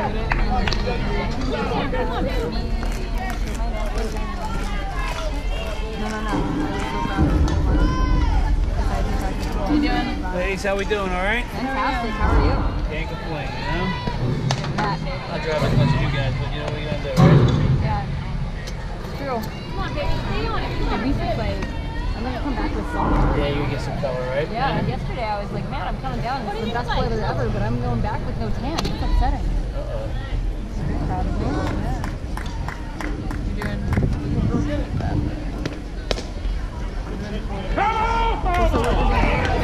How you doing? Ladies, how we doing, all right? Fantastic, how are you? Can't complain, you know? Matt. I'll drive as much as you guys, but you know what you're gonna do, right? Yeah. It's true. Come on, baby, stay on it. We should play. I'm gonna come back with something. Yeah, you can get some color, right? Yeah, yesterday I was like, man, I'm coming down. It's the best weather ever, but I'm going back with no tan. It's upsetting. Uh-oh. Proud of me. Yeah. You're doing bad. So what we're doing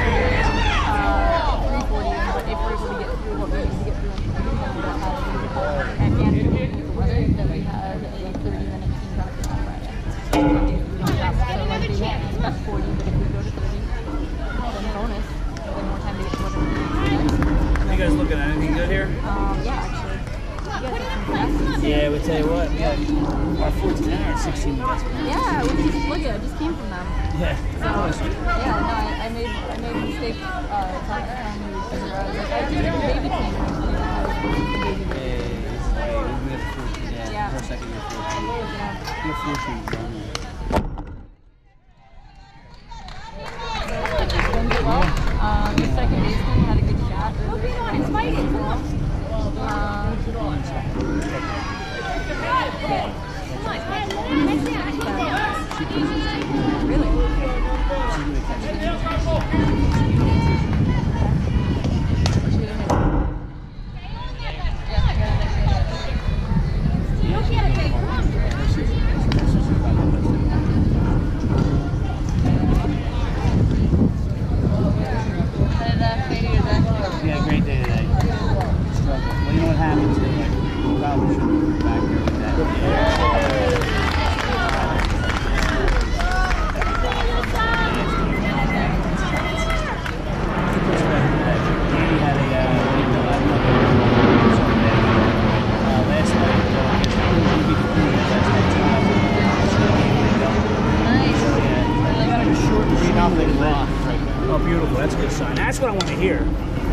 340, but if we're able to get through what we need to get through, and again, the weather that we had a 30-minute team practice on Friday. So like they expect 40, but if we go to 30, then bonus, then more time to get to whatever we need. You guys looking at anything good here? Yeah, actually. You guys have some practice. Yeah, we tell you what, we got our 14 and our 16 best. Yeah, we just look at it. I just came from them. Yeah. So, yeah, no, I made a mistake talking to them. I was like, I did a baby team. Yeah, for a second you're 14. Yeah. You're 14, The second baseman had a good shot. It's fighting. Really? Yeah, great day today. Struggle. Well, you know what happens is, like, probably shouldn't be back there with that. Danny had a last night. Nice. Yeah, a short 3-0 loss. Oh, beautiful. That's a good sign. That's what I want to hear.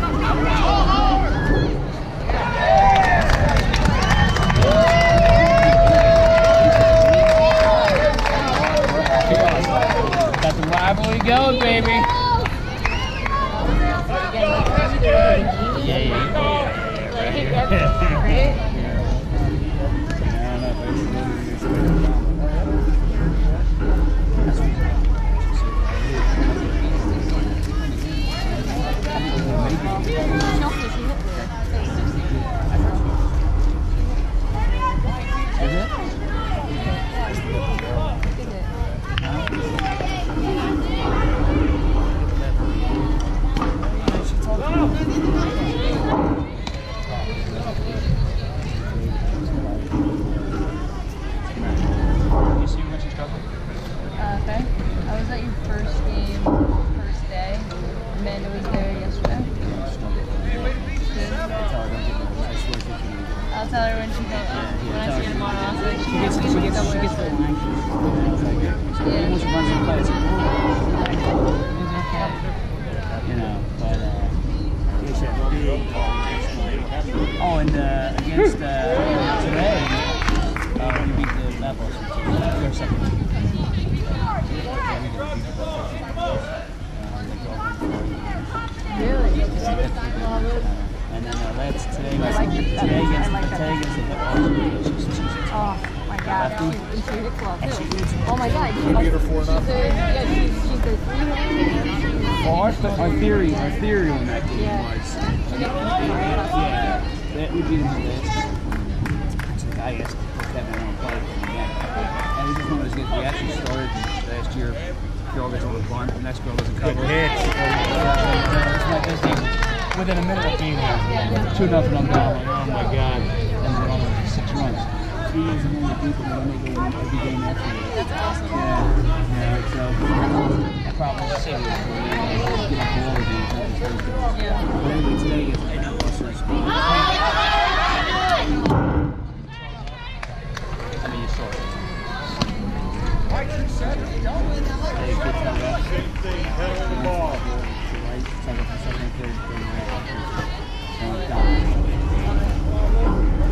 Got the rivalry going, baby. Yeah. Okay. I was at your first game, first day. Amanda was there yesterday. I'll tell her when she goes. When I see her tomorrow, I'll say she gets the line. Once she runs in play, it's you know, but oh, and against today, you beat the levels. You're second. Really? And then that's today against the Oh my god, she hits well too. Oh my god, she's her 4-0. she's the 3-hitter. Well, our theory on that game was, that we beat him today. The guy asked Kevin to play again. And we just wanted to get, we actually started last year. Girl gets on the bunt, the next girl doesn't cover. Within a minute of being there, 2-0, I'm down. Like, oh my god. And we're on 6 runs. 3 years and only people that make it every game after you. That's awesome. Yeah, so that problem is silly. But anyway, today is Busters. I mean, you saw it. Hey, good time. Second, third.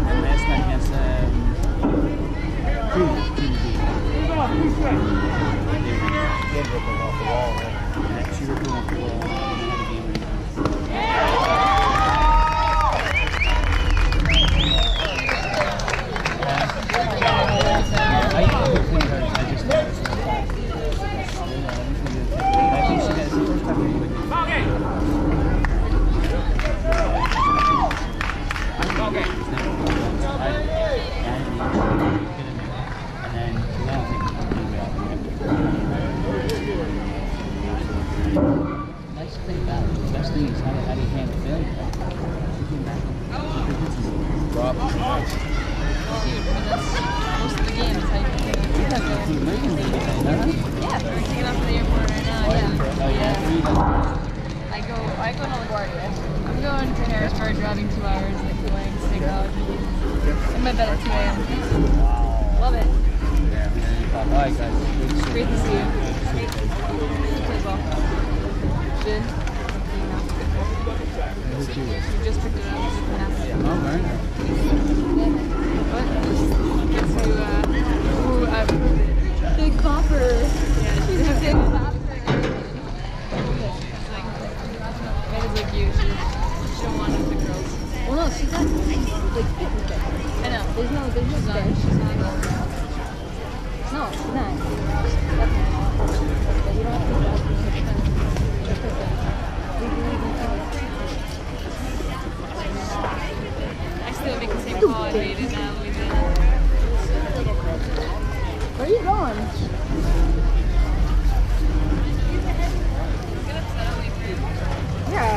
up. Shoot, I mean, that's most of the game is how you can get there. Yeah, we're taking off to the airport right now. Yeah. I go to LaGuardia. I'm going to Harrisburg, driving 2 hours, like flying sick out. In my bed at 2 a.m. Love it. Alright guys, Great to see you. Play ball. Good. You just picked it up. Oh, very nice. What? Guess who Big Bopper. Yeah, she's a big bopper. It's like you. She'll want the girls. Well, no, she's not like fitness. I know. There's no there. She's not. No, she's not. Definitely not. But you don't have to I still make the same call I made in Louisiana. Where are you going? Yeah.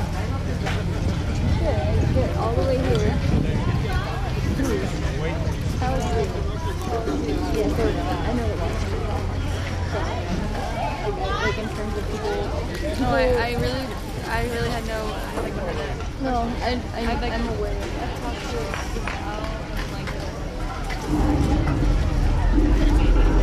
Good. All the way here. How is it? Yeah, so I know it was. Like in terms of people. No, I really had no. No, I'm aware. I've talked to you about like.